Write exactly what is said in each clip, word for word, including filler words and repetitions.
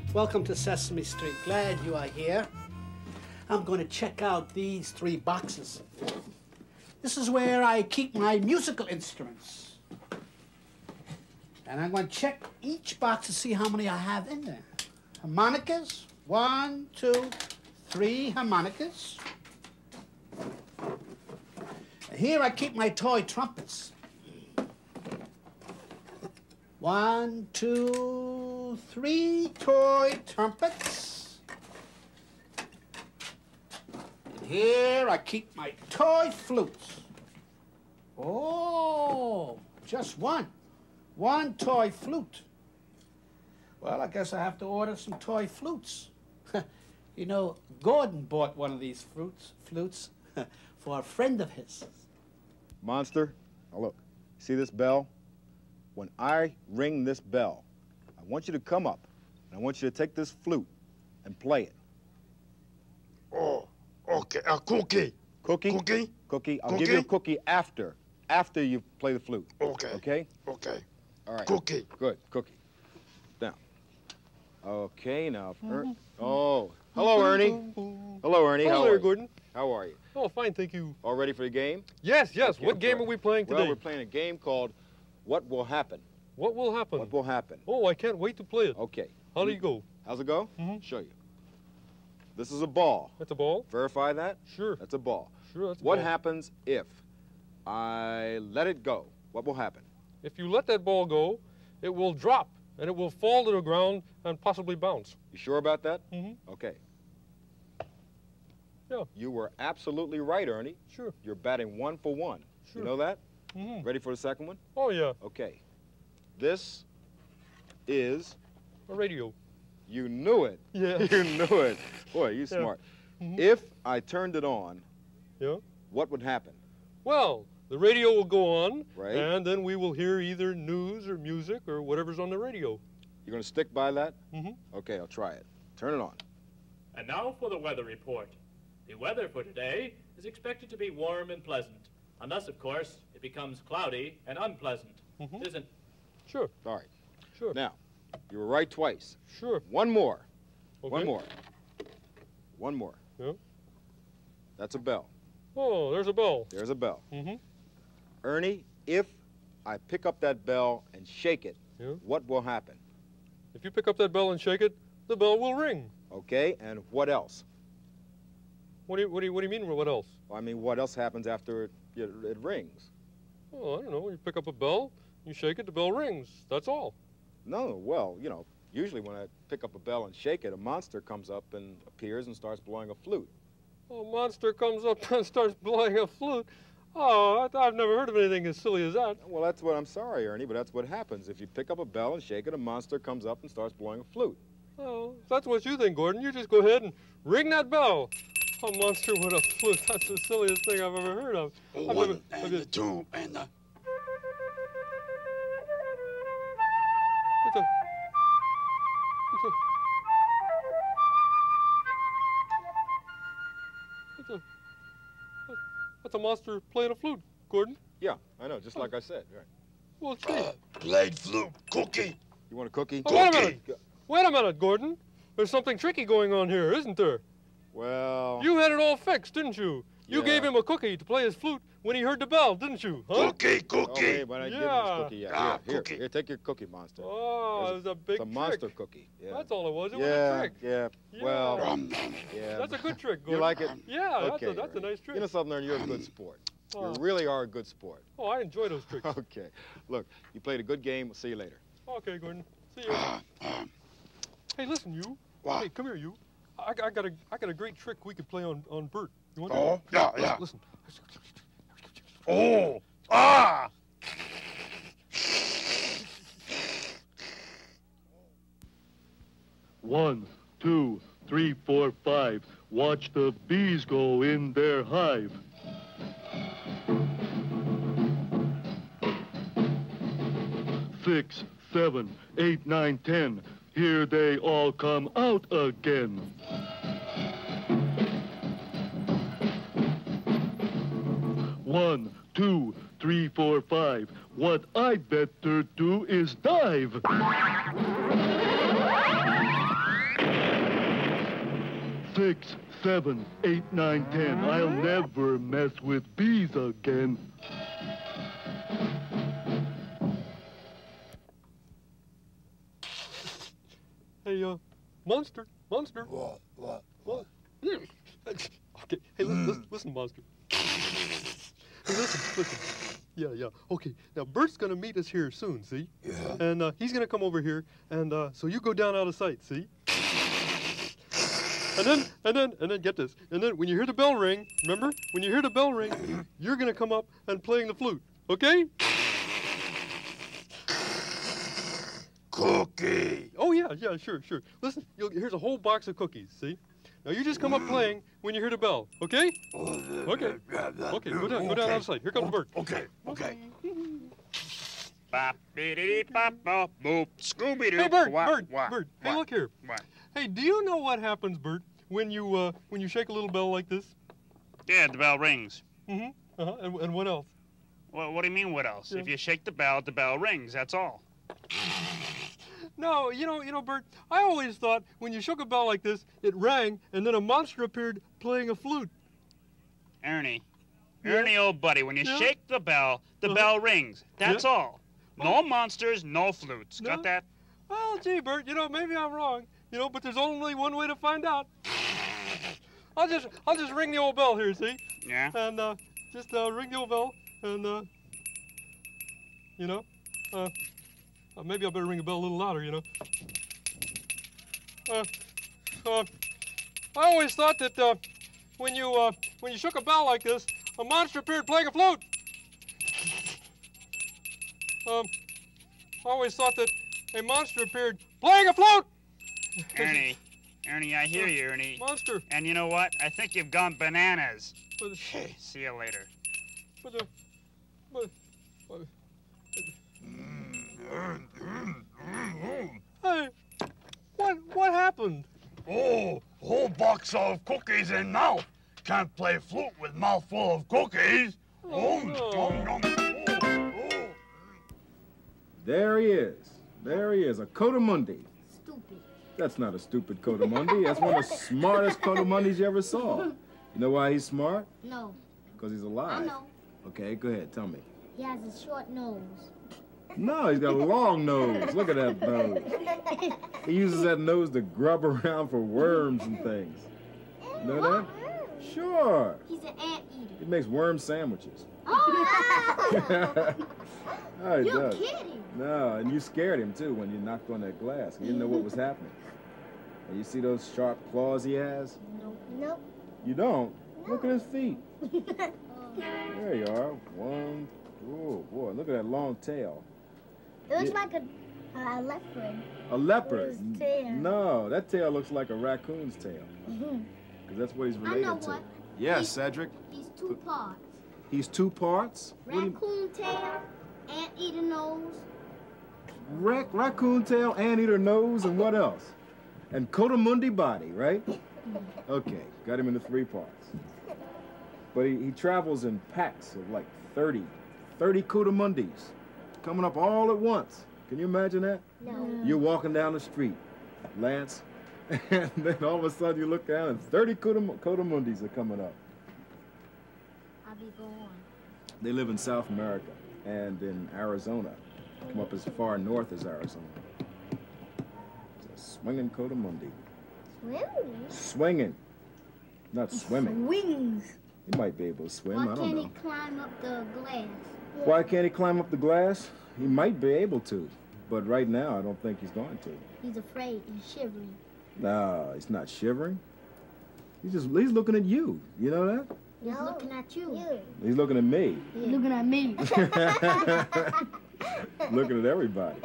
Welcome to Sesame Street. Glad you are here. I'm going to check out these three boxes. This is where I keep my musical instruments. And I'm going to check each box to see how many I have in there. Harmonicas. One, two, three harmonicas. And here I keep my toy trumpets. One, two, three toy trumpets. And here I keep my toy flutes. Oh, just one. One toy flute. Well, I guess I have to order some toy flutes. You know, Gordon bought one of these flutes, flutes for a friend of his. Monster, now look, see this bell? When I ring this bell, I want you to come up, and I want you to take this flute and play it. Oh, okay, a cookie. Cookie? Cookie? Cookie. I'll Cookie? give you a cookie after, after you play the flute. Okay. Okay? Okay. All right. Cookie. Good, cookie. Now. Okay, now, er oh, hello, Ernie. Hello, Ernie. Hello How there, are you? Gordon. How are you? Oh, fine, thank you. All ready for the game? Yes, yes. Okay, What game good. are we playing today? Well, we're playing a game called What Will Happen. What will happen? What will happen? Oh, I can't wait to play it. Okay. How do you go? How's it go? Mhm. Show you. This is a ball. That's a ball? Verify that? Sure. That's a ball. Sure, that's a What ball. happens if I let it go? What will happen? If you let that ball go, it will drop, and it will fall to the ground and possibly bounce. You sure about that? Mm-hmm. Okay. Yeah. You were absolutely right, Ernie. Sure. You're batting one for one. Sure. You know that? Mm-hmm. Ready for the second one? Oh, yeah. Okay. This is... A radio. You knew it. Yeah. You knew it. Boy, you're Yeah. smart. Mhm. If I turned it on, Yeah. what would happen? Well, the radio will go on, Right. and then we will hear either news or music or whatever's on the radio. You're going to stick by that? Mm-hmm. Okay, I'll try it. Turn it on. And now for the weather report. The weather for today is expected to be warm and pleasant, unless, of course, it becomes cloudy and unpleasant. Mhm. Isn't Sure. All right. Sure. Now, you were right twice. Sure. One more. Okay. One more. One more. Yeah. That's a bell. Oh, there's a bell. There's a bell. Mm-hmm. Ernie, if I pick up that bell and shake it, Yeah. what will happen? If you pick up that bell and shake it, the bell will ring. Okay, and what else? What do you, what do you, what do you mean, what else? I mean, what else happens after it, it, it rings? Oh, I don't know. You pick up a bell, you shake it, the bell rings. That's all. No, well, you know, usually when I pick up a bell and shake it, a monster comes up and appears and starts blowing a flute. A monster comes up and starts blowing a flute. Oh, I, I've never heard of anything as silly as that. Well, that's what I'm sorry, Ernie, but that's what happens. If you pick up a bell and shake it, a monster comes up and starts blowing a flute. Oh, if that's what you think, Gordon. You just go ahead and ring that bell. A monster with a flute. That's the silliest thing I've ever heard of. The I've one never- and I've the just- two and the... It's a, it's a, it's a, that's a monster playing a flute, Gordon. Yeah, I know, just like I said. Right. Well, gee. Uh, played flute. Cookie. You want a cookie? Oh, wait a Cookie. minute. Wait a minute, Gordon. There's something tricky going on here, isn't there? Well... You had it all fixed, didn't you? You Yeah. gave him a cookie to play his flute when he heard the bell, didn't you? Huh? Cookie, Oh, cookie. hey, but I give him Yeah. this cookie yet. Ah, Here, here, cookie. here, take your cookie, monster. Oh, There's it was a big It's a trick. monster cookie. Yeah. That's all it was. It yeah, was a trick. yeah, Yeah. well, Rum, nom. yeah. That's a good trick, You Gordon. like it? Yeah, that's, Okay, a, that's a Ernie. nice trick. You know something, Ernie? You're a good sport. Oh. You really are a good sport. Oh, I enjoy those tricks. Okay. Look, you played a good game. We'll see you later. Okay, Gordon. See you. Uh, um, Hey, listen, you. What? Hey, come here, you. I, I got a I got a great trick we could play on on Bert. You want oh, to? yeah, yeah. Listen. Oh, ah. One, two, three, four, five. Watch the bees go in their hive. Six, seven, eight, nine, ten. Here they all come out again. One, two, three, four, five. What I better do is dive. six, seven, eight, nine, ten. I'll never mess with bees again. Hey, uh, Monster, Monster. What? What? What? Okay, hey, listen, listen, listen, Monster. Hey, listen, listen. Yeah, yeah. Okay, now Bert's gonna meet us here soon, see? Yeah. And uh, he's gonna come over here, and uh, so you go down out of sight, see? And then, and then, and then, get this. And then when you hear the bell ring, remember? When you hear the bell ring, you're gonna come up and playing the flute, okay? Cookie. Oh, yeah, yeah, sure, sure. Listen, you'll, here's a whole box of cookies, see? Now you just come up playing when you hear the bell, okay? Okay. Okay, go down, go down out of sight. Here comes Bert. Okay, okay. Bop-biddy-bop-bop, boop, Scooby-Doo. Hey, Bert, What? Bert, What? Bert. Hey, What? look here. What? Hey, do you know what happens, Bert, when you uh, when you shake a little bell like this? Yeah, the bell rings. Mm-hmm. Uh-huh. And, and what else? Well, what do you mean, what else? Yeah. If you shake the bell, the bell rings, that's all. No, you know, you know, Bert, I always thought when you shook a bell like this, it rang, and then a monster appeared playing a flute. Ernie. Yeah. Ernie, old buddy, when you Yeah. shake the bell, the Uh-huh. bell rings. That's Yeah. all. No monsters, no flutes. No. Got that? Well, gee, Bert, you know, maybe I'm wrong, you know, but there's only one way to find out. I'll just, I'll just ring the old bell here, see? Yeah? And uh, just uh, ring the old bell, and uh, you know, uh, uh, maybe I better ring the bell a little louder, you know. Uh, uh, I always thought that uh, when you uh, when you shook a bell like this, a monster appeared playing a flute. Um, I always thought that a monster appeared playing a flute. Ernie. Ernie, I hear you, Ernie. Monster. And you know what? I think you've gone bananas. But, See you later. but, uh, but, but, hey, what what happened? Oh, whole box of cookies in mouth. Can't play flute with mouth full of cookies. Oh, Oh, no. nom, nom. Oh, oh. There he is. There he is, a coatimundi. Stupid. That's not a stupid coatimundi. That's one of the smartest coatimundis you ever saw. You know why he's smart? No, Because he's alive. I know. Okay, go ahead, tell me. He has a short nose. No, he's got a long nose. Look at that nose. He uses that nose to grub around for worms and things. You know that? Sure. He's an ant eater. He makes worm sandwiches. Oh! Oh, he You're does. kidding. No, and you scared him too when you knocked on that glass. You didn't know what was happening. And you see those sharp claws he has? Nope. Nope. You don't? Look at his feet. There you are. One. Oh, boy, look at that long tail. It looks Yeah. like a, a leopard. A leopard? His tail. No, that tail looks like a raccoon's tail. Mhm. Because that's what he's I related know to. what. Yes, He's- Cedric. He's two parts. He's two parts? What do you- Raccoon tail, ant eater nose. Rac raccoon tail, anteater nose, and what else? And coatimundi body, right? Okay, got him into three parts. But he, he travels in packs of like thirty, thirty coatimundis, coming up all at once. Can you imagine that? No. You're walking down the street, Lance, and then all of a sudden you look down and thirty coatim coatimundis are coming up. I'll be going. They live in South America and in Arizona. Come up as far north as Arizona. It's a swinging coatimundi. Swimming? Swinging. Not swimming. Wings. He might be able to swim, Why I don't can't know. he climb up the glass? Why can't he climb up the glass? He might be able to, but right now I don't think he's going to. He's afraid. He's shivering. No, he's not shivering. He's just, he's looking at you. You know that? He's looking at you. He's looking at me. He's looking at me. Looking at everybody.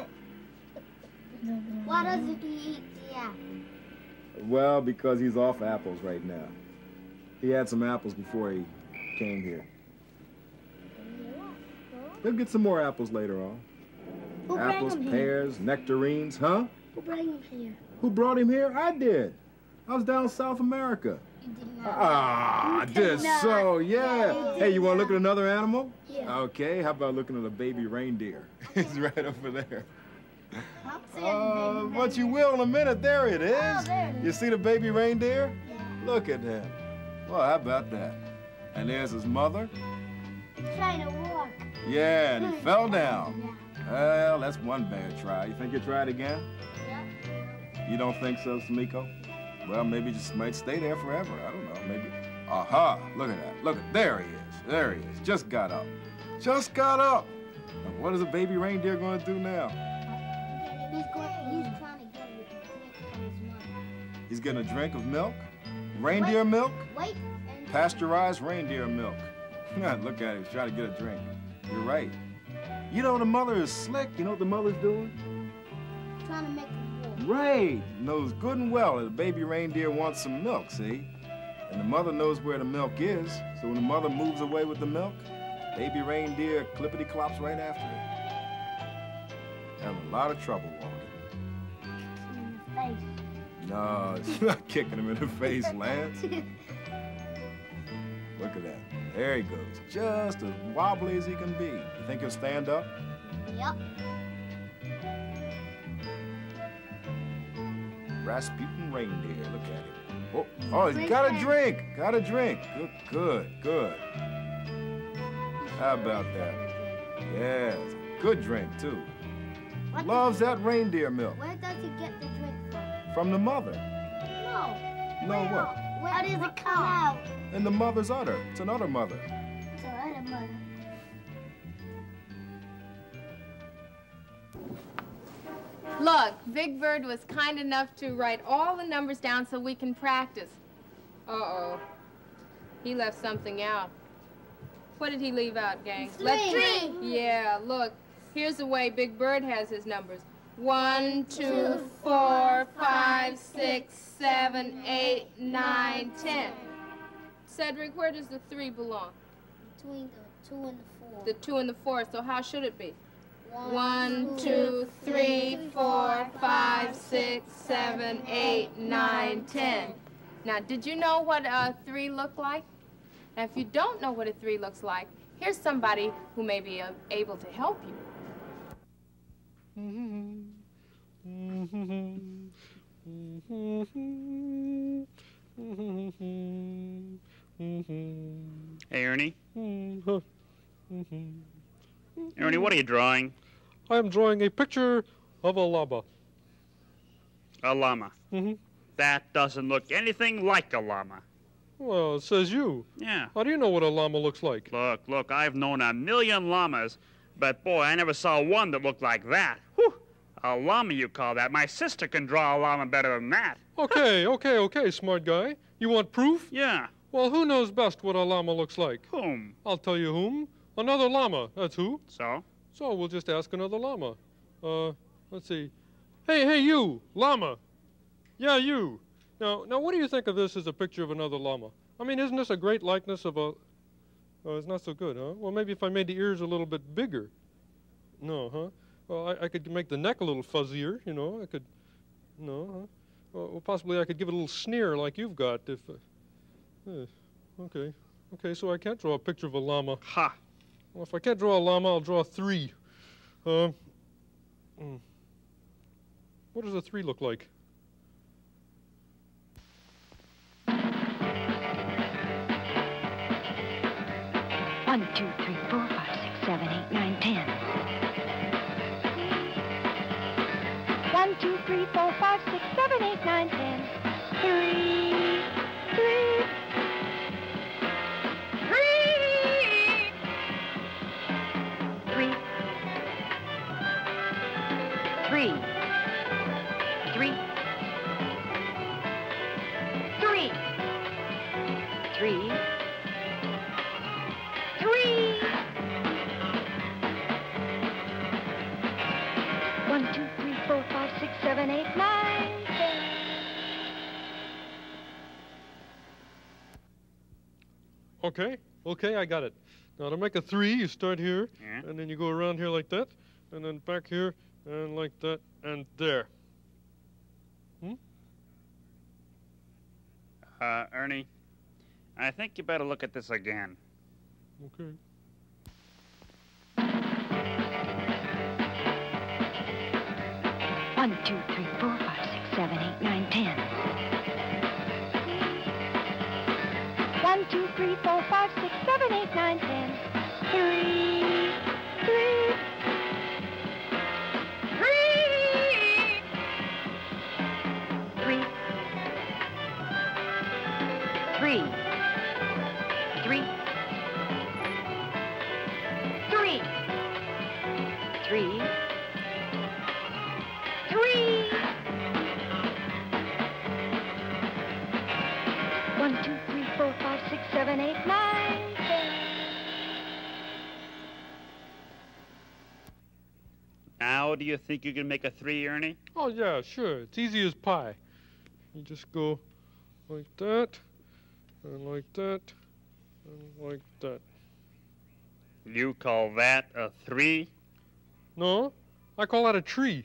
Why doesn't he eat the apple? Well, because he's off apples right now. He had some apples before he came here. He'll get some more apples later on. Who brought Apples, him here? pears, nectarines, huh? Who brought him here? Who brought him here? I did. I was down in South America. You did not. Ah, I You did did not. so, yeah. Yeah, you Hey, did you want to not. look at another animal? Yeah. Okay, how about looking at a baby reindeer? It's right over there. I'm saying Uh, baby but you reindeer. will in a minute. There it is. Oh, there it is. You see the baby reindeer? Yeah. Look at him. Well, how about that? And there's his mother. Trying to walk. Yeah, and he fell down. Well, that's one bad try. You think you'll try it again? Yep. You don't think so, Samiko? Well, maybe you just might stay there forever. I don't know, maybe. Aha, look at that. Look at, there he is. There he is. Just got up. Just got up. Now, what is a baby reindeer going to do now? He's, going, he's trying to get a drink from his mother. He's getting a drink of milk? Reindeer Wait, milk? Wait. And Pasteurized reindeer milk. Look at him. He's trying to get a drink. You're right. You know, the mother is slick. You know what the mother's doing? trying to make him walk. Right. Knows good and well that the baby reindeer wants some milk, see? And the mother knows where the milk is. So when the mother moves away with the milk, baby reindeer clippity-clops right after it. Having a lot of trouble walking. In the face. No, it's not kicking him in the face, Lance. Look at that. There he goes. Just as wobbly as he can be. You think he'll stand up? Yep. Rasputin reindeer. Look at him. Oh, oh, he's got a drink. Got a drink. Good, good, good. How about that? Yeah, it's a good drink, too. What Loves that reindeer milk. Where does he get the drink from? From the mother. No. No, Where, what? Where does it come out? In the mother's udder. It's another mother. It's another mother. Look, Big Bird was kind enough to write all the numbers down so we can practice. Uh-oh. He left something out. What did he leave out, gang? Three. Let's Three. Yeah, look. Here's the way Big Bird has his numbers. One, two, four, five, six, seven, eight, nine, ten. Cedric, where does the three belong? Between the two and the four. The two and the four, so how should it be? One, One, two, three, four, five, six, seven, eight, nine, ten. Now, did you know what a three looked like? Now, if you don't know what a three looks like, here's somebody who may be uh, able to help you. Hey, Ernie. Ernie, what are you drawing? I'm drawing a picture of a llama. A llama. Mm-hmm. That doesn't look anything like a llama. Well, it says you. Yeah. How do you know what a llama looks like? Look, look, I've known a million llamas, but boy, I never saw one that looked like that. Whew! A llama, you call that? My sister can draw a llama better than that. Okay, okay, okay, smart guy. You want proof? Yeah. Well, who knows best what a llama looks like? Whom? I'll tell you whom. Another llama, that's who. So? So we'll just ask another llama. Uh, let's see. Hey, hey, you, llama. Yeah, you. Now, now, what do you think of this as a picture of another llama? I mean, isn't this a great likeness of a... Oh, it's not so good, huh? Well, maybe if I made the ears a little bit bigger. No, huh? Well, I, I could make the neck a little fuzzier, you know. I could... No, huh? Well, well, possibly I could give it a little sneer like you've got if... Uh, uh, okay. Okay, so I can't draw a picture of a llama. Ha! Well, if I can't draw a llama, I'll draw a three. Uh, mm. What does a three look like? One, two, three, four, five, six, seven, eight, nine, ten. One, two, three, four, five, six, seven, eight, nine, ten. Three, three, three, three, three, three, three, three. Three. One, two, three, four, five, six, seven, eight, nine, ten. Okay, okay, I got it. Now, to make a three, you start here, Yeah. and then you go around here like that, and then back here, and like that, and there. Hmm? Uh, Ernie, I think you better look at this again. Okay. One, two, three, four, five, six, seven, eight, nine, ten. One, two, three, four, five, six, seven, eight, nine, ten. Three, three, three, three, three, three, three, three, three. One, two, three, four, five, six, seven, eight, nine, ten. Now, do you think you can make a three, Ernie? Oh, yeah, sure. It's easy as pie. You just go like that, and like that, and like that. You call that a three? No, I call that a tree.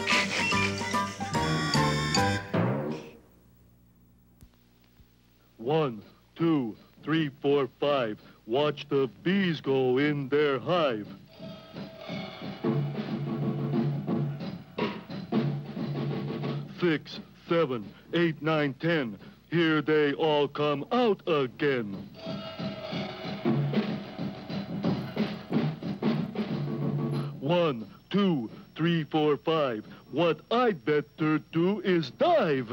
One, two, three, four, five. Watch the bees go in their hive. Six, seven, eight, nine, ten. Here they all come out again. One, two, three, four, five. What I'd better do is dive.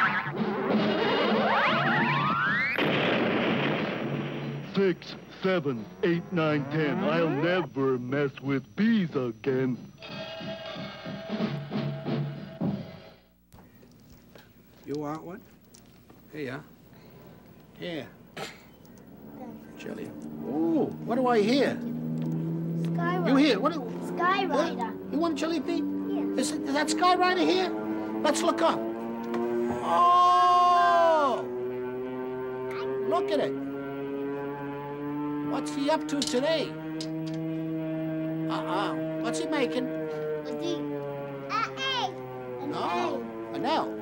Six, seven, eight, nine, ten. I'll never mess with bees again. You want one? Here you are. Here. Chili. Ooh, what do I hear? Skyrider. You hear? What? Do, Skyrider. what? You want Chili Pete? Yeah. Is, it, is that Skyrider here? Let's look up. Oh! Look at it. What's he up to today? Uh-uh. What's he making? What's he? Uh, egg. An No. egg. An L.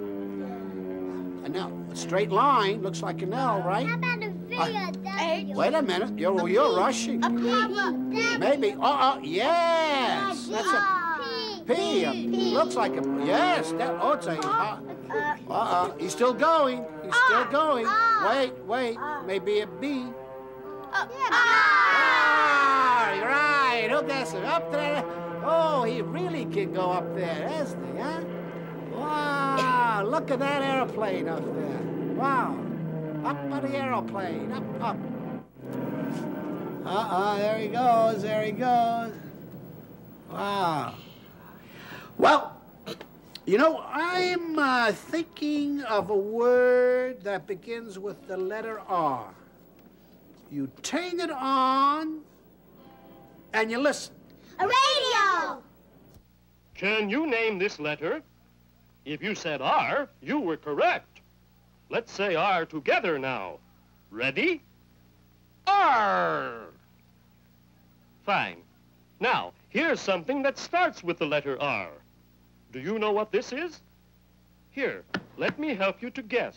An L. A straight line. Looks like an L, right? How about a V or W? Wait a minute. You're, you're rushing. A P. Maybe. Uh-uh. Yes. That's a P. A, P. looks like a... Yes. That, oh, it's a... Uh, Uh, uh-uh. He's still going. He's still going. Wait, wait. Maybe a B. uh, Ah, right. Who gets it? Up there. Oh, he really can go up there, doesn't he, huh? Wow. Look at that airplane up there. Wow. Up on the airplane. Up, up. Uh-uh. There he goes. There he goes. Wow. Well, you know, I'm uh, thinking of a word that begins with the letter R. You turn it on, and you listen. a radio. Can you name this letter? If you said R, you were correct. Let's say R together now. Ready? R. Fine. Now, here's something that starts with the letter R. Do you know what this is? Here, let me help you to guess.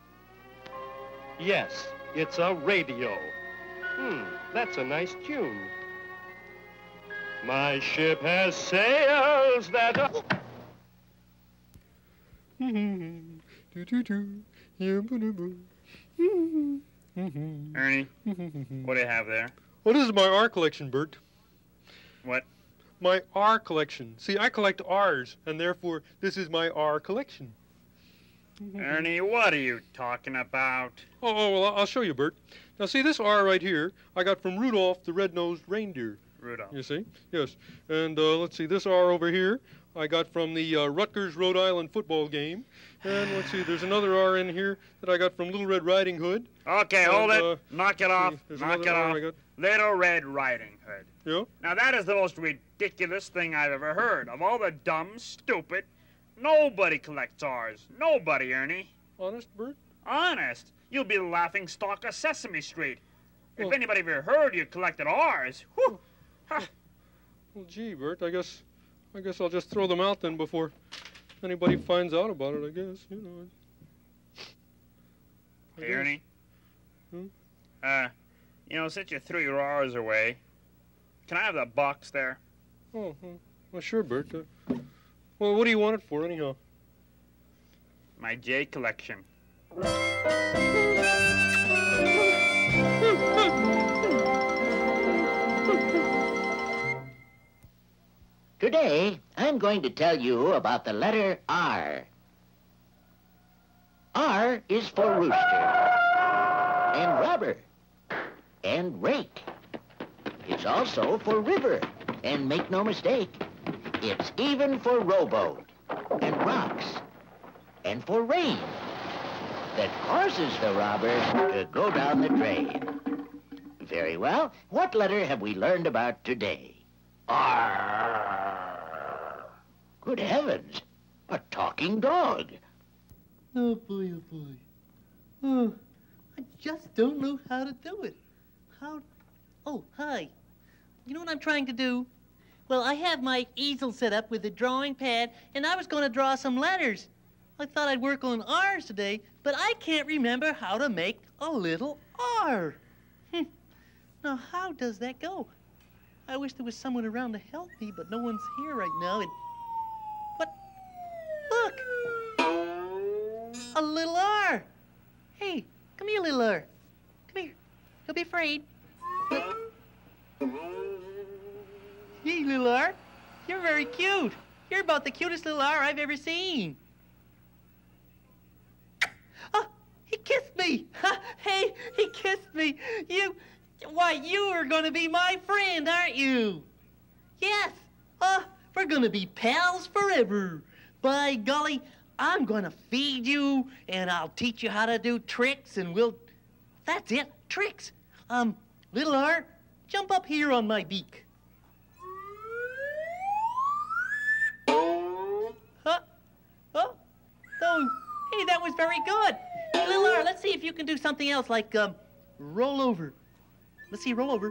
Yes, it's a radio. Hmm, that's a nice tune. My ship has sails that... Ernie, what do you have there? Well, this is my R collection, Bert. What? My R collection. See, I collect R's, and therefore this is my R collection. Ernie, what are you talking about? Oh, oh, well, I'll show you, Bert. Now, see, this R right here, I got from Rudolph the red-nosed reindeer. Rudolph. You see? Yes. And uh, let's see, this R over here, I got from the uh, Rutgers, Rhode Island football game. And let's see, there's another R in here that I got from Little Red Riding Hood. Okay, and, hold it. Uh, Knock it off. There's Knock it another R off. I got. Little Red Riding Hood. Yeah? Now, that is the most ridiculous thing I've ever heard. Of all the dumb, stupid, nobody collects R's. Nobody, Ernie. Honest, Bert? Honest. You'll be the laughing stock of Sesame Street. If Well- anybody ever heard you collected R's, whew. Ha. Well, gee, Bert, I guess, I guess I'll just throw them out then before anybody finds out about it, I guess, you know. I Hey, guess. Ernie. Hmm? Uh, you know, since you threw your R's away, can I have the box there? Oh, well, well, sure, Bert. Uh, well, what do you want it for, anyhow? My J collection. Today, I'm going to tell you about the letter R. R is for rooster, and robber, and rake. It's also for river, and make no mistake, it's even for rowboat, and rocks, and for rain that causes the robber to go down the drain. Very well. What letter have we learned about today? R. Good heavens, a talking dog. Oh, boy, oh, boy. Oh, I just don't know how to do it. How... Oh, hi. You know what I'm trying to do? Well, I have my easel set up with a drawing pad, and I was going to draw some letters. I thought I'd work on R's today, but I can't remember how to make a little R. Hm. Now, how does that go? I wish there was someone around to help me, but no one's here right now, and... What? Look! A little R. Hey, come here, little R. Come here. Don't be afraid. Hey, little R. You're very cute. You're about the cutest little R I've ever seen. Oh, he kissed me. Hey, he kissed me. You, why, you are going to be my friend, aren't you? Yes. Oh, we're going to be pals forever. By golly, I'm gonna feed you, and I'll teach you how to do tricks, and we'll... That's it, tricks. Um, little R, jump up here on my beak. Huh? Oh, oh, hey, that was very good. Hey, little R, let's see if you can do something else, like, um, roll over. Let's see, roll over.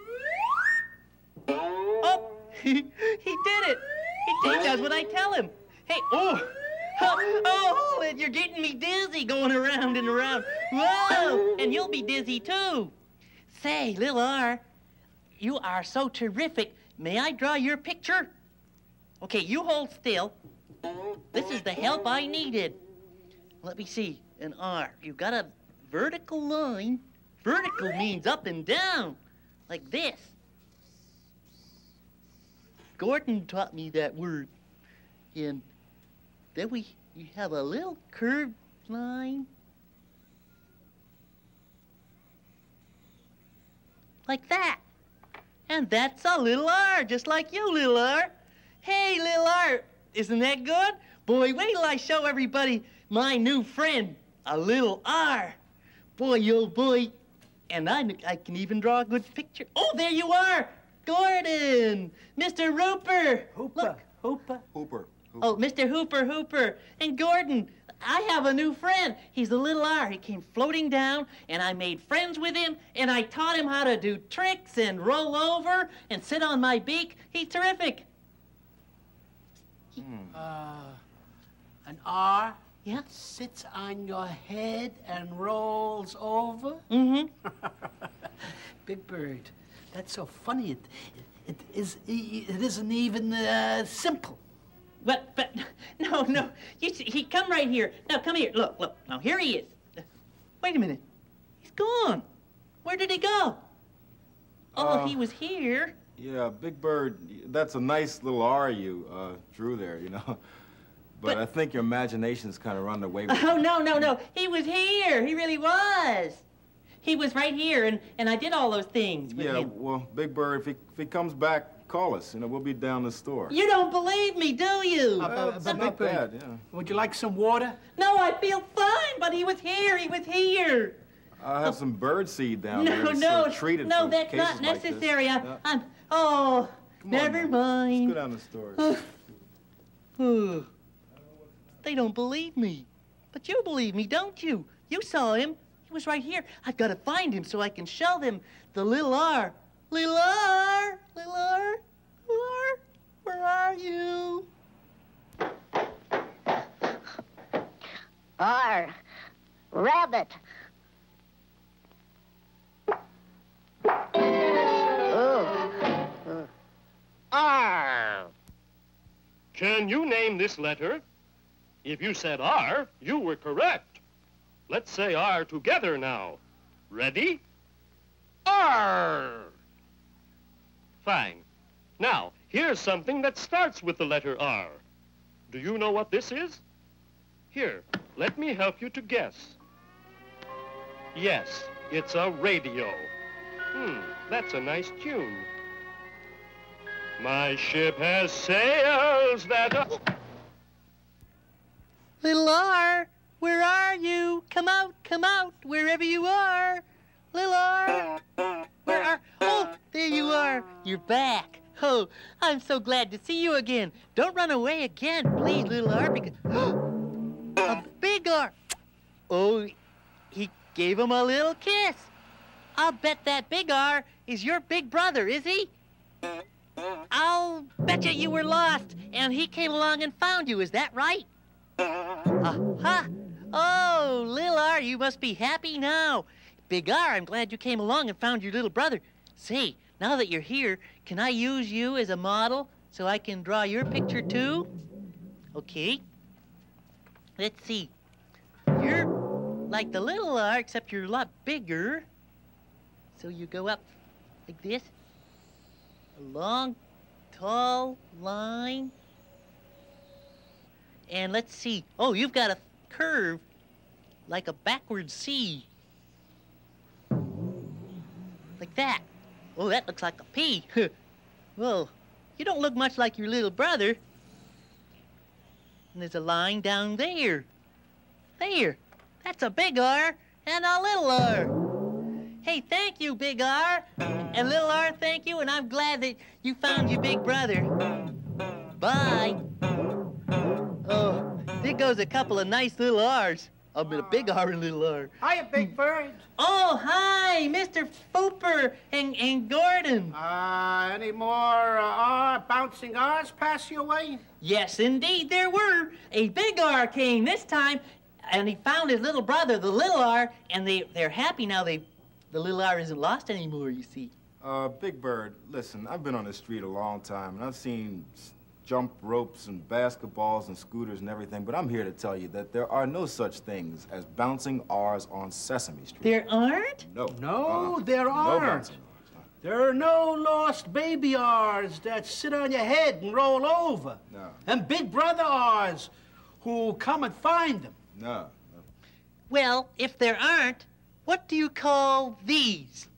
Oh, he, he did it. He, he does what I tell him. Hey, oh. Oh, oh, you're getting me dizzy going around and around. Whoa, and you'll be dizzy too. Say, little R, you are so terrific. May I draw your picture? Okay, you hold still. This is the help I needed. Let me see, an R. You got a vertical line. Vertical means up and down, like this. Gordon taught me that word. And then we you have a little curved line. Like that. And that's a little R, just like you, little R. Hey, little R, isn't that good? Boy, wait till I show everybody my new friend, a little R. Boy, oh boy. And I, I can even draw a good picture. Oh, there you are, Gordon, Mister Rooper. Hooper, Look. Hooper. Hooper. Oh, Mister Hooper, Hooper. And Gordon, I have a new friend. He's a little R. He came floating down, and I made friends with him, and I taught him how to do tricks and roll over and sit on my beak. He's terrific. Hmm. Uh, an R? Yeah? Sits on your head and rolls over? Mm-hmm. Big Bird, that's so funny. It, it, is, it isn't even uh, simple. But, but, no, no, you see, he come right here. Now, come here, look, look, now, here he is. Wait a minute, he's gone. Where did he go? Oh, Uh, he was here. Yeah, Big Bird, that's a nice little R you uh, drew there, you know. But, But- I think your imagination's kind of run away with you. Oh, no, no, no, he was here, he really was. He was right here, and, and I did all those things with Yeah, him. well, Big Bird, if he, if he comes back, call us. You know, we'll be down the store. You don't believe me, do you? Uh, Well, uh, it's but not Big Bird, bad, yeah. would you like some water? No, I feel fine, but he was here, he was here. I have some bird seed down No, there. that's, no, uh, treated no, for that's cases not like this. necessary. I, Yeah. I'm, oh, Come on, never man. mind. Let's go down the store. Oh, they don't believe me. But you believe me, don't you? You saw him. He was right here. I've got to find him so I can show them the little R. Little R, little R, little R, where are you? R. Rabbit. Oh. R. Can you name this letter? If you said R, you were correct. Let's say R together now. Ready? R. Fine. Now, Here's something that starts with the letter R. Do you know what this is? Here, let me help you to guess. Yes, it's a radio. Hmm, that's a nice tune. My ship has sails that are... Little R, where are you? Come out, come out, wherever you are. Little R, where are... Oh, there you are. You're back. Oh, I'm so glad to see you again. Don't run away again, please, little R, because... A big R. Oh, he gave him a little kiss. I'll bet that big R is your big brother, is he? I'll bet you you were lost, and he came along and found you. Is that right? Aha! Oh, little R, you must be happy now. Big R, I'm glad you came along and found your little brother. Say, now that you're here, can I use you as a model so I can draw your picture too? Okay. Let's see. You're like the little R, except you're a lot bigger. So you go up like this. A long, tall line. And let's see. Oh, you've got a curve like a backward C. Like that. Oh, that looks like a P. Well, you don't look much like your little brother. And there's a line down there. There. That's a big R and a little R. Hey, thank you, big R. And little R, thank you, and I'm glad that you found your big brother. Bye. Oh, there goes a couple of nice little R's. I mean, a big R and little R. Hiya, Big Bird. Oh, hi, Mister Fooper and, and Gordon. Uh, any more uh, R, bouncing R's pass your way? Yes, indeed, there were. A big R came this time, and he found his little brother, the little R, and they, they're happy now. They, the little R isn't lost anymore, you see. Uh, Big Bird, listen, I've been on the street a long time, and I've seen jump ropes and basketballs and scooters and everything, but I'm here to tell you that there are no such things as bouncing R's on Sesame Street. There aren't? No. No, uh-uh. there No aren't. bouncing R's. No. There are no lost baby R's that sit on your head and roll over. No. And big brother R's who come and find them. No. no. Well, if there aren't, what do you call these?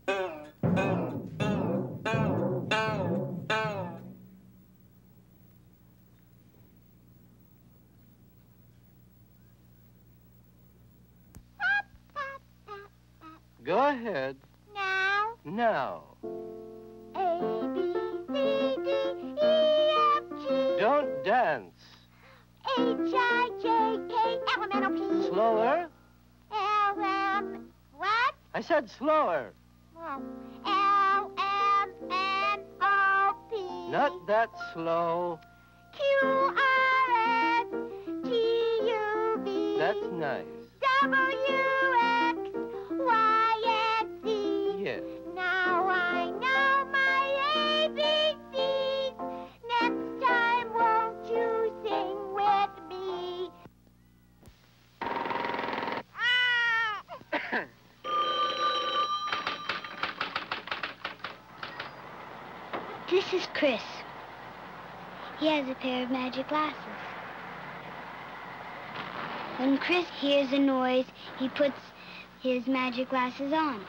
Go ahead. Now. Now. A, B, C, D, E, F, G. Don't dance. H, I, J, K, L, M, N, O, P. Slower. L, M, what? I said slower. Oh. L, M, N, O, P. Not that slow. Q, R, S, T, U, V. That's nice. W, X, Y, and Z. Yes. Now I know my A B Cs. Next time, won't you sing with me? This is Chris. He has a pair of magic glasses. When Chris hears a noise, he puts his magic glasses on.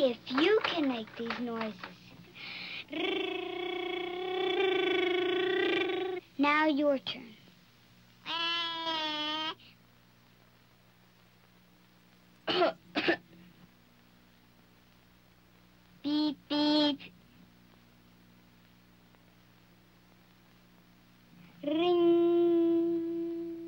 if you can make these noises. Now your turn. Beep, beep. Ring.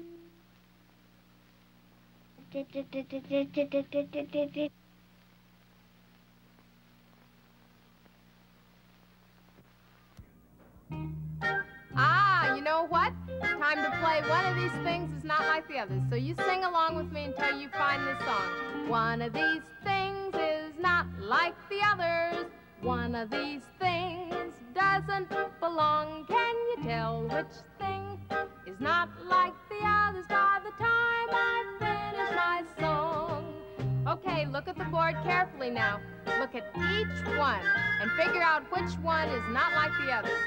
Ah, you know what? Time to play One of These Things Is Not Like the Others. So you sing along with me until you find this song. One of these things is not like the others. One of these things doesn't belong. Can you tell which thing is not like the others by the time I finish my song? Okay, look at the board carefully now. Look at each one and figure out which one is not like the others.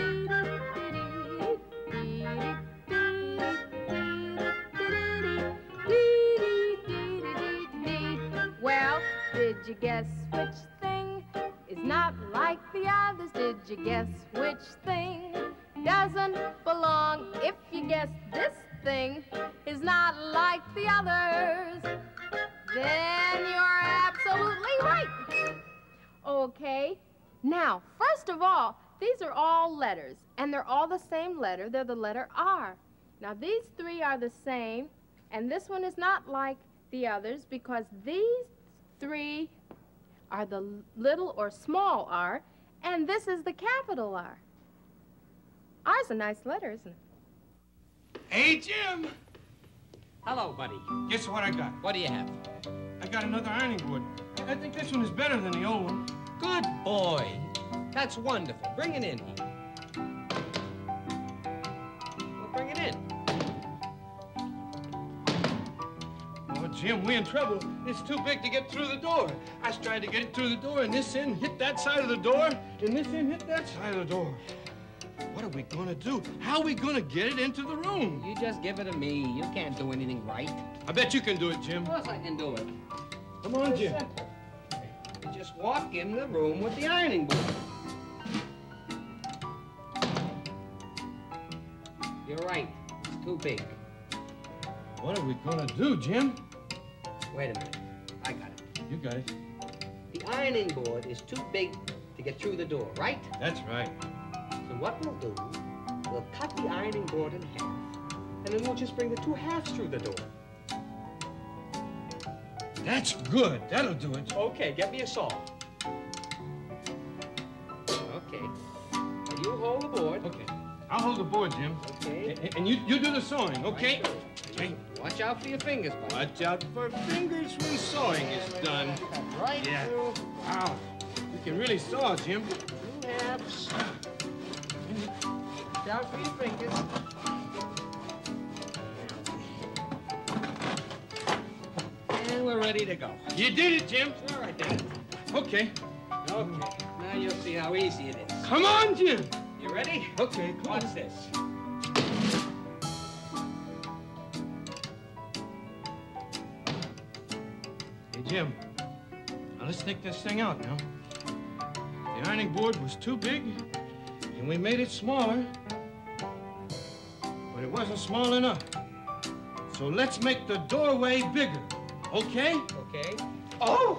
Well, did you guess which thing is not like the others? Did you guess which thing doesn't belong? If you guess this thing is not like the others, then you're absolutely right. Okay, now, first of all, these are all letters, and they're all the same letter. They're the letter R. Now, these three are the same, and this one is not like the others because these three are the little or small r, and this is the capital R. R's a nice letter, isn't it? Hey, Jim. Hello, buddy. Guess what I got? What do you have? I got another ironing board. I think this one is better than the old one. Good boy. That's wonderful. Bring it in. Well, bring it in. Oh, Jim, we're in trouble. It's too big to get through the door. I was trying to get it through the door, and this end hit that side of the door, and this end hit that side of the door. What are we gonna do? How are we gonna get it into the room? You just give it to me. You can't do anything right. I bet you can do it, Jim. Of course I can do it. Come on, Jim. You just walk in the room with the ironing board. You're right. It's too big. What are we gonna do, Jim? Wait a minute. I got it. You got it. The ironing board is too big to get through the door, right? That's right. So what we'll do, we'll cut the ironing board in half, and then we'll just bring the two halves through the door. That's good. That'll do it. Okay, get me a saw. Okay. Now you hold the board. Okay. I'll hold the board, Jim. Okay. And, and you, you do the sawing, okay? Okay. Watch out for your fingers, buddy. Watch out for fingers when sawing is done. That's right. Yeah. Wow. You can really saw, Jim. Two halves. Watch out for your fingers. And we're ready to go. You did it, Jim. All right, then. Okay. Okay. Now you'll see how easy it is. Come on, Jim. You ready? Okay, come Watch on. this. Hey, Jim. Now let's take this thing out now. The ironing board was too big, and we made it smaller, but it wasn't small enough. So let's make the doorway bigger, okay? Okay. Oh!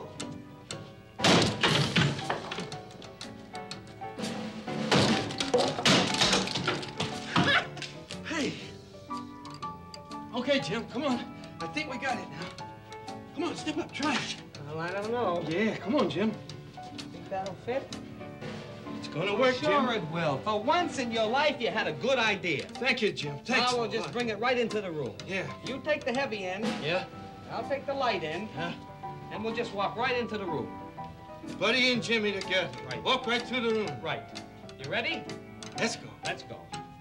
Hey! Okay, Jim, come on. I think we got it now. Come on, step up, try it. Well, I don't know. Yeah, come on, Jim. Think that'll fit? It's gonna work, Sure Jim. it will. For once in your life, you had a good idea. Thank you, Jim. Thanks. Now a we'll just lot. bring it right into the room. Yeah. You take the heavy end. Yeah? I'll take the light end. Yeah? And we'll just walk right into the room. Buddy and Jimmy together. Right. Walk right through the room. Right. You ready? Let's go. Let's go.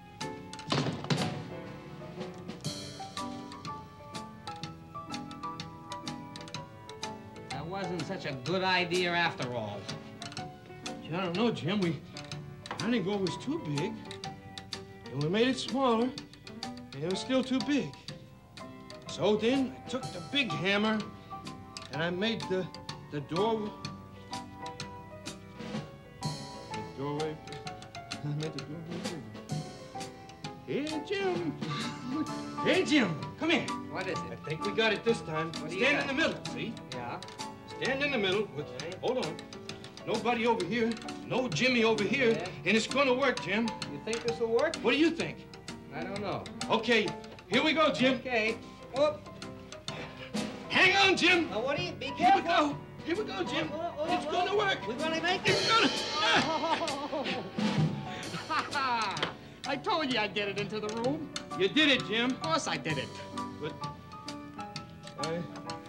That wasn't such a good idea after all. I don't know, Jim. We, I think it was too big, and we made it smaller, and it was still too big. So then I took the big hammer, and I made the the door doorway. I meant the doorway. Hey, Jim. Hey, Jim. Come here. What is it? I think we got it this time. What do you Stand got? in the middle, see? Yeah. Stand in the middle. With, Okay. Hold on. Nobody over here. No Jimmy over here. Yeah. And it's gonna work, Jim. You think this will work? What do you think? I don't know. Okay, here we go, Jim. Okay. Whoop. Hang on, Jim. Now, what do you... Be Here we careful. go. Here we go, Jim. Oh, oh, oh, It's oh. gonna work. We're gonna make it. It's gonna... I told you I'd get it into the room. You did it, Jim. Of course I did it. But I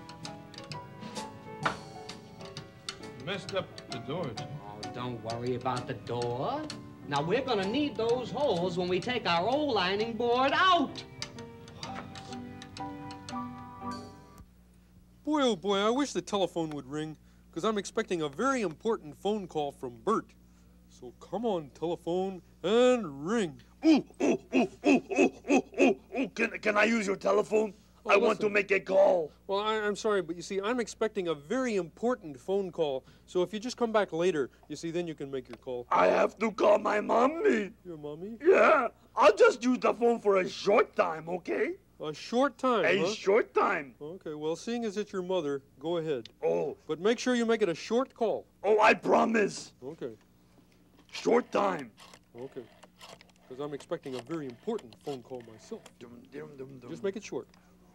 messed up the door, Jim. Oh, don't worry about the door. Now, we're gonna need those holes when we take our old lining board out. Boy, oh boy, I wish the telephone would ring, because I'm expecting a very important phone call from Bert. So come on, telephone, and ring. Ooh, ooh, ooh, ooh, ooh, ooh, ooh, ooh. Can, can I use your telephone? Oh, I want listen. to make a call. Well, I, I'm sorry, but you see, I'm expecting a very important phone call. So if you just come back later, you see, then you can make your call. I have to call my mommy. Your mommy? Yeah, I'll just use the phone for a short time, okay? A short time, A huh? short time. Okay, well, seeing as it's your mother, go ahead. Oh, But make sure you make it a short call. oh, I promise. Okay, Short time. okay. Because I'm expecting a very important phone call myself. Dum, dum, dum, dum. Just make it short.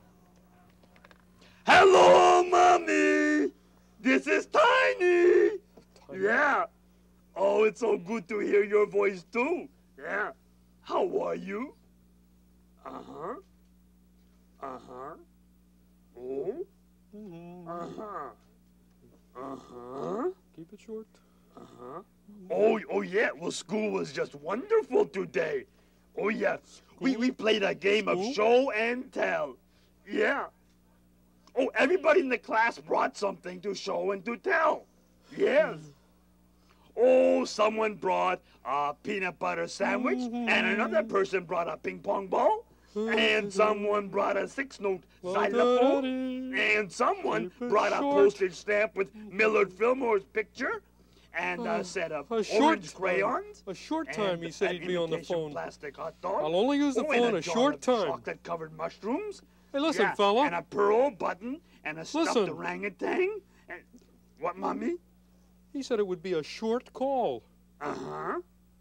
Hello, mommy. This is Tiny. Tiny. Yeah. Oh, it's so good to hear your voice too. Yeah. How are you? Uh-huh. Uh-huh. Oh. Mhm. Uh-huh. Uh-huh. Keep it short. Uh-huh. Oh, oh yeah. Well, school was just wonderful today. Oh yeah. We we played a game School? of show and tell. Yeah. Oh, everybody in the class brought something to show and to tell. Yes. Oh, someone brought a peanut butter sandwich, and another person brought a ping pong ball, and someone brought a six-note xylophone, and someone Keep it brought a short. postage stamp with Millard Fillmore's picture, and a set of A short orange time. crayons. A short time, and he said an he'd be on the imitation phone. plastic hot dog. I'll only use the oh, and phone a jar short of time. chocolate-covered mushrooms. Hey, listen, Yeah, fella. And a pearl button and a stuffed Listen. orangutan. And what, Mommy? He said it would be a short call. Uh-huh.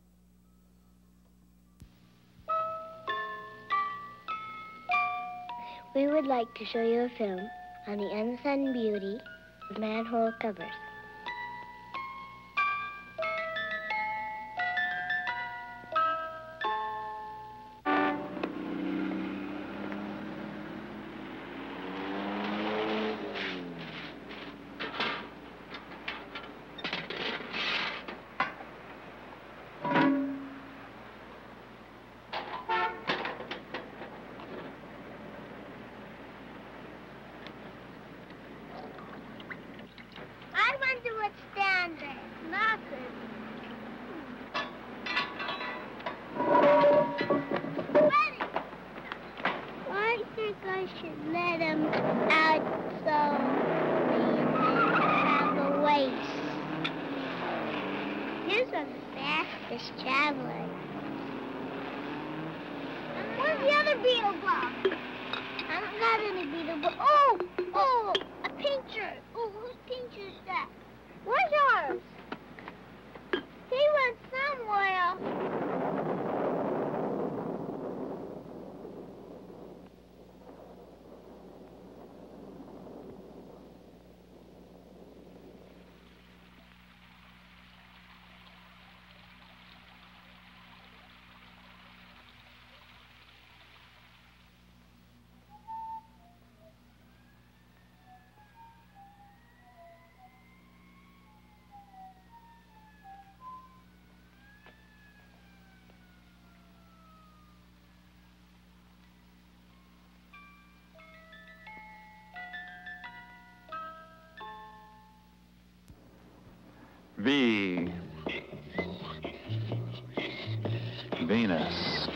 We would like to show you a film on the unsung beauty of manhole covers. I wonder what's down there. Nothing. Buddy! I think I should let him out so we have a race. Here's one of the fastest traveling. Where's the other beetle bug? I don't got any beetle bug. Oh! Oh! A pincher! Oh, whose pincher is that? Where's ours? He went somewhere. V. Venus.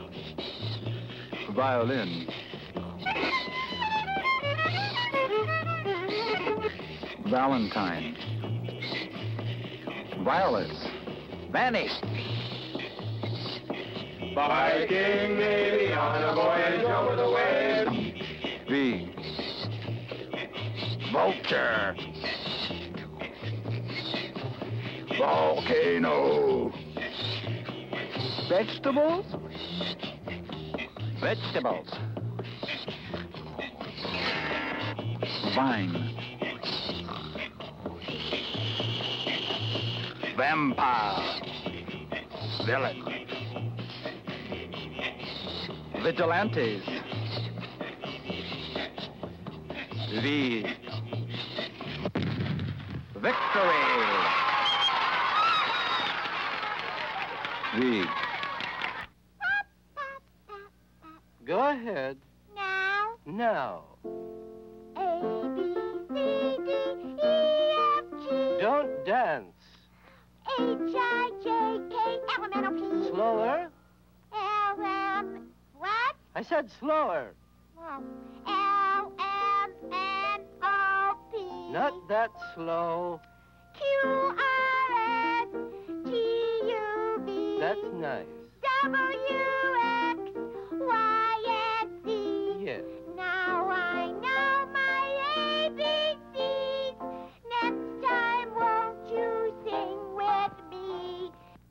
Violin. Valentine. Violets. Manny. Viking Navy on a voyage over the waves. V. Vulture. Volcano. Vegetables? Vegetables. Vine. Vampire. Villain. Vigilantes. V. Victory. V. Go ahead. Now. Now. A, B, C, D, E, F, G. Don't dance. H, I, J, K, L, M, N, O, P. Slower. L, M, what? I said slower. Oh. L, M, N, O, P. Not that slow. Q, R, S, T, U, V. That's nice. W, X, Y, and Z. Yes. Now I know my A B Cs. Next time, won't you sing with me?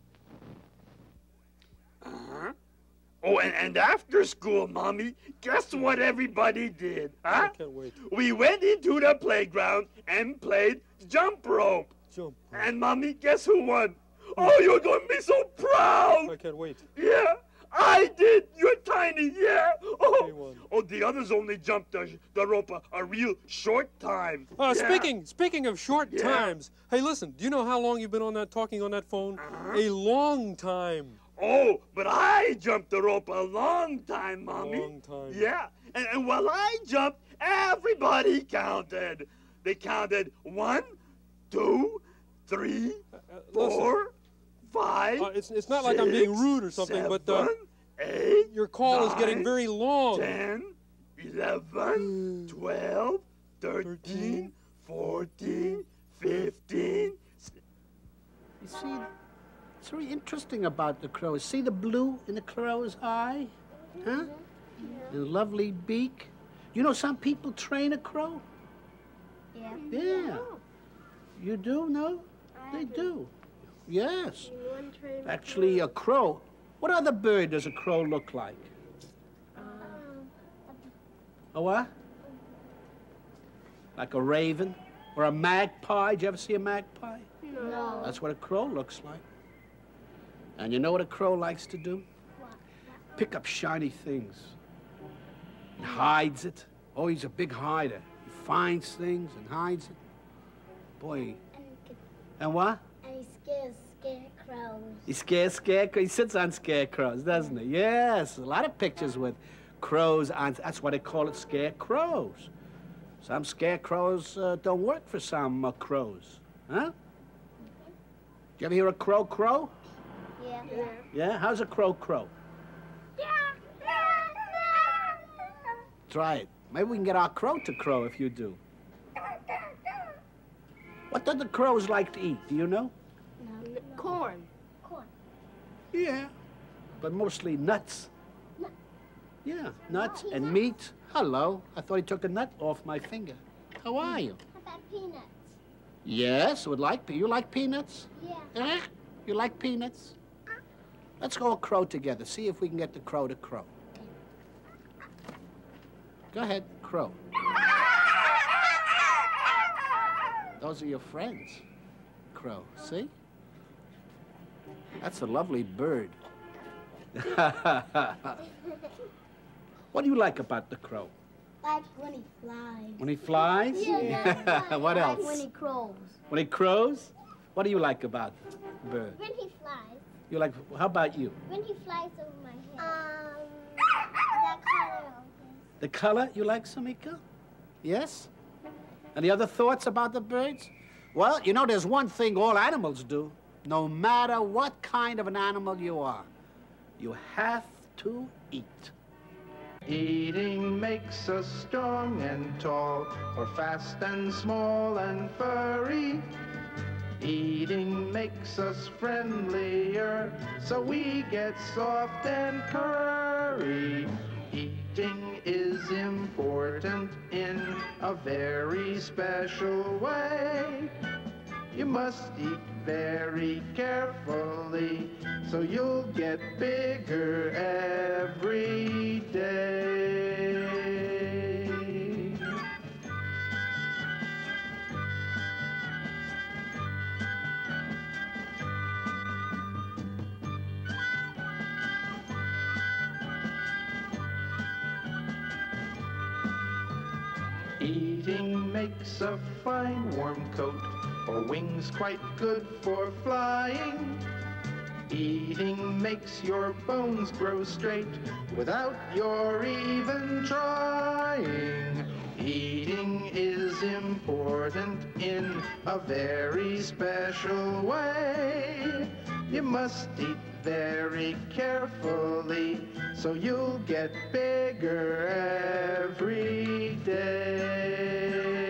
Uh-huh. Oh, and, and after school, Mommy, guess what everybody did, huh? I can't wait. We went into the playground and played jump rope. Jump. And, Mommy, guess who won? Oh, you're going to be so proud. I can't wait. Yeah, I did. You're tiny, yeah. Oh, oh the others only jumped the, the rope a, a real short time. Uh, yeah. Speaking speaking of short Yeah. times, hey, listen, do you know how long you've been on that talking on that phone? Uh-huh. A long time. Oh, but I jumped the rope a long time, Mommy. Long time. Yeah, and, and while I jumped, everybody counted. They counted one, two, three, uh, four, five. Uh, it's it's not like I'm being six, rude or something, seven, but uh, eight, your call nine, is getting very long. ten, eleven, twelve, thirteen, fourteen, fifteen. You see, it's very interesting about the crow. See the blue in the crow's eye? Huh? The lovely beak. You know some people train a crow? Yeah. Yeah. You do know? They do. Yes. Actually, a crow. What other bird does a crow look like? A what? Like a raven? Or a magpie? Did you ever see a magpie? No. That's what a crow looks like. And you know what a crow likes to do? Pick up shiny things. And hides it. Oh, he's a big hider. He finds things and hides it. Boy. And what? And he scares scarecrows. He scares scarecrows. He sits on scarecrows, doesn't he? Yes, a lot of pictures with crows on. That's why they call it scarecrows. Some scarecrows uh, don't work for some uh, crows, huh? Did you ever hear a crow crow? Yeah. Yeah. Yeah? How's a crow crow? Try it. Maybe we can get our crow to crow if you do. What do the crows like to eat? Do you know? No. Corn. Corn. Yeah, but mostly nuts. Yeah, nuts and meat. Hello. I thought he took a nut off my finger. How are you? How about peanuts? Yes, would like. You like peanuts? Yeah. Eh? You like peanuts? Let's go crow together. See if we can get the crow to crow. Go ahead, crow. Those are your friends, crow. See? That's a lovely bird. What do you like about the crow? Like when he flies. When he flies? Yeah. What I else? Like when he crows. When he crows? What do you like about the bird? When he flies. You like, how about you? When he flies over my head. Um, that color. The color you like, Samika? Yes? Any other thoughts about the birds? Well, you know, there's one thing all animals do. No matter what kind of an animal you are, you have to eat. Eating makes us strong and tall, or fast and small and furry. Eating makes us friendlier, so we get soft and curry. Eating is important in a very special way. You must eat very carefully, so you'll get bigger every day. Eating makes a fine warm coat, or wings quite good for flying. Eating makes your bones grow straight without your even trying. Eating is important in a very special way. You must eat very carefully, so you'll get bigger every day.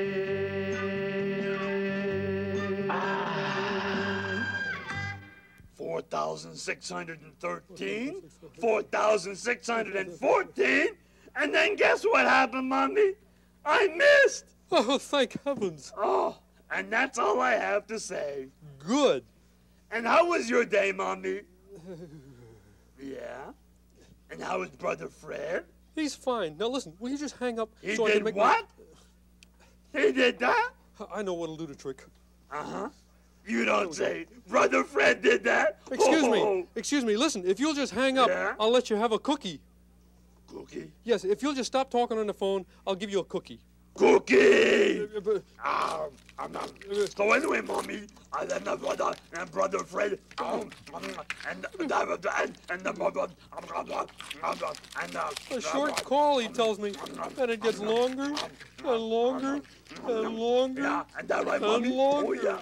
four thousand six hundred thirteen, four thousand six hundred fourteen, and then guess what happened, Mommy? I missed! Oh, thank heavens. Oh, and that's all I have to say. Good. And how was your day, Mommy? Yeah? And how is Brother Fred? He's fine. Now listen, will you just hang up He so I did can make what? My... He did that? I know what'll do the trick. Uh-huh. You don't say. Brother Fred did that? Excuse oh. me. Excuse me. Listen, if you'll just hang up, Yeah? I'll let you have a cookie. Cookie? Yes, if you'll just stop talking on the phone, I'll give you a cookie. Cookie! Um, um, um, so anyway, Mommy, I left my brother and Brother Fred, um, um, and and and the mother, and uh, A short call, he tells me, and it gets longer and longer and longer yeah, and that right, and Mommy? longer. Oh yeah.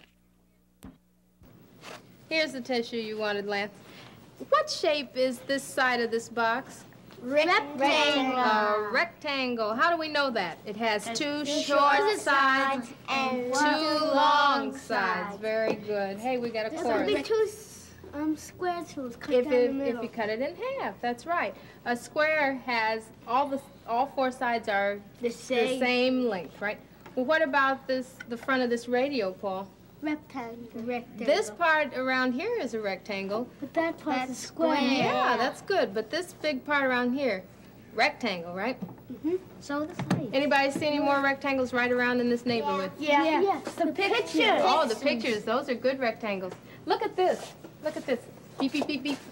Here's the tissue you wanted, Lance. What shape is this side of this box? Rectangle. A rectangle. How do we know that? It has two Two short short sides and two two long long sides. sides. Very good. Hey, we got a There's chorus. gonna be two um, squares so it's cut If, down it, the middle. if you cut it in half, that's right. A square has all the all four sides are The same. the same length, right? Well, what about this? The front of this radio, Paul? Rectangle. Rectangle. This part around here is a rectangle. But that part's a square. Yeah, that's good. But this big part around here, rectangle, right? Mm-hmm. So the sides. Anybody see any more rectangles right around in this neighborhood? Yeah. yeah. Yes. The, pictures. Oh, the pictures. Those are good rectangles. Look at this. Look at this. Beep, beep, beep, beep.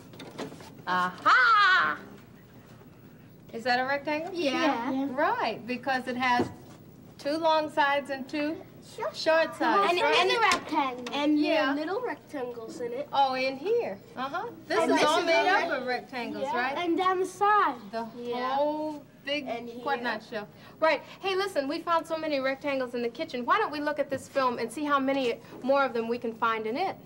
Aha! Is that a rectangle? Yeah. Yeah. Right, because it has two long sides and two short sides. And, right? and a rectangle. And Yeah. there are little rectangles in it. Oh, in here. Uh-huh. This And is this all is made a up rec- of rectangles, Yeah. right? And down the side. The Yeah. whole big And whatnot here. show. Right. Hey, listen, we found so many rectangles in the kitchen. Why don't we look at this film and see how many more of them we can find in it?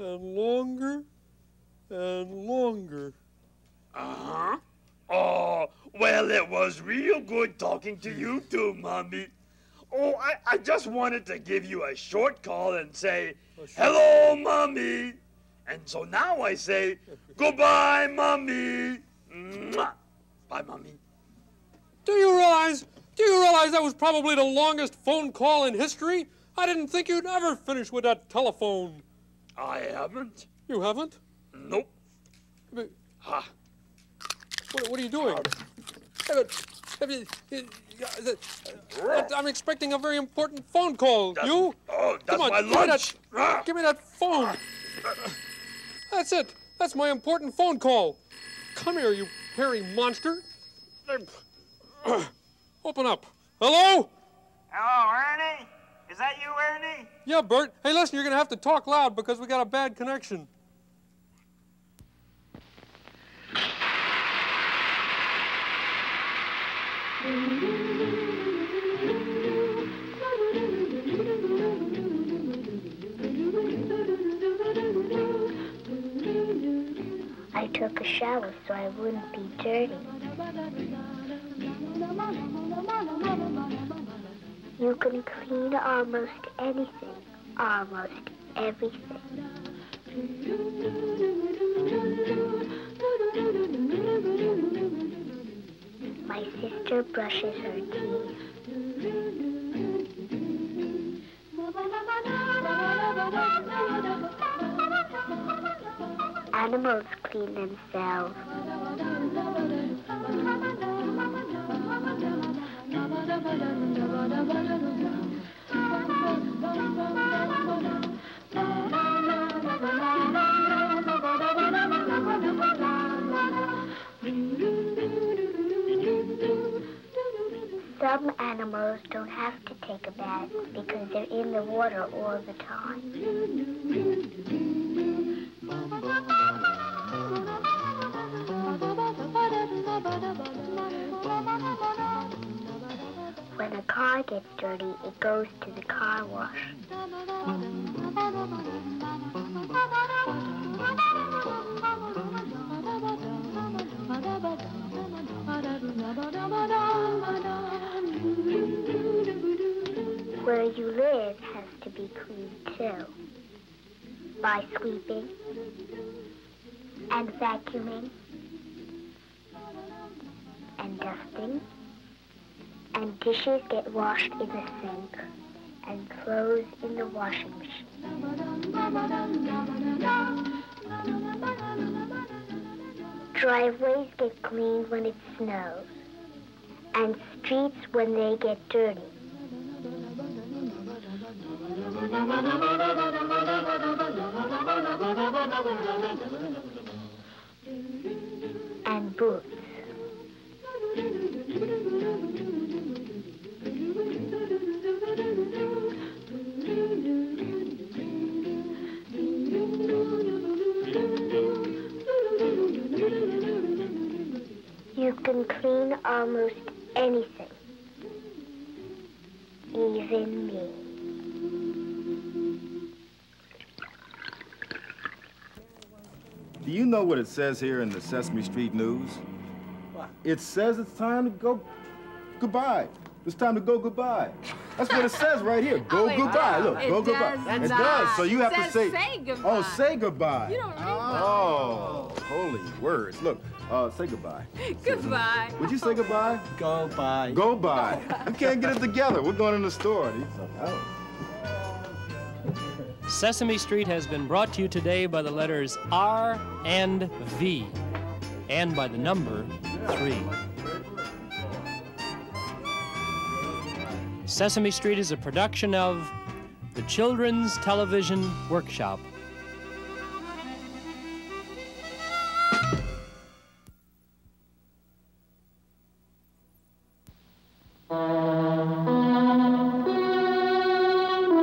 and longer and longer. Uh-huh. Oh, well, it was real good talking to you two, Mommy. Oh, I, I just wanted to give you a short call and say, hello, Mommy. And so now I say, goodbye, Mommy. Mwah. Bye, Mommy. Do you realize, do you realize that was probably the longest phone call in history? I didn't think you'd ever finish with that telephone. I haven't. You haven't? Nope. But, Ha. what, what are you doing? I'm expecting a very important phone call. That's, you? Oh, that's Come on, my give me lunch. that, Ah. give me that phone. That's it. That's my important phone call. Come here, you hairy monster. Open up. Hello? Hello, Ernie? Is that you, Ernie? Yeah, Bert. Hey, listen, you're going to have to talk loud because we got a bad connection. I took a shower so I wouldn't be dirty. You can clean almost anything, almost everything. My sister brushes her teeth. Animals clean themselves. Some animals don't have to take a bath because they're in the water all the time. When a car gets dirty, it goes to the car wash. Where you live has to be cleaned too. By sweeping and vacuuming and dusting, and dishes get washed in the sink and clothes in the washing machine. Driveways get cleaned when it snows, and streets when they get dirty. And boots. You can clean almost anything, even me. Do you know what it says here in the Sesame Street News? What? It says it's time to go goodbye. It's time to go goodbye. That's what it says right here. Go Oh, it goodbye. does. Look, It go does goodbye. It not. does. So you It have to says say. say goodbye. Oh, say goodbye. You don't read Oh, holy words. Look, uh, say goodbye. Goodbye. Would you say goodbye? Go by. Go by. You can't get it together. We're going in the store. Oh. Sesame Street has been brought to you today by the letters R and V, and by the number three. Sesame Street is a production of the Children's Television Workshop.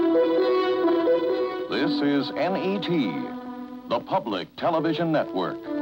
This is N E T, the Public Television Network.